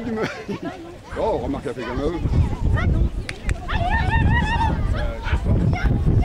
tu me... Oh, remarque, elle fait comme eux. Je sais pas.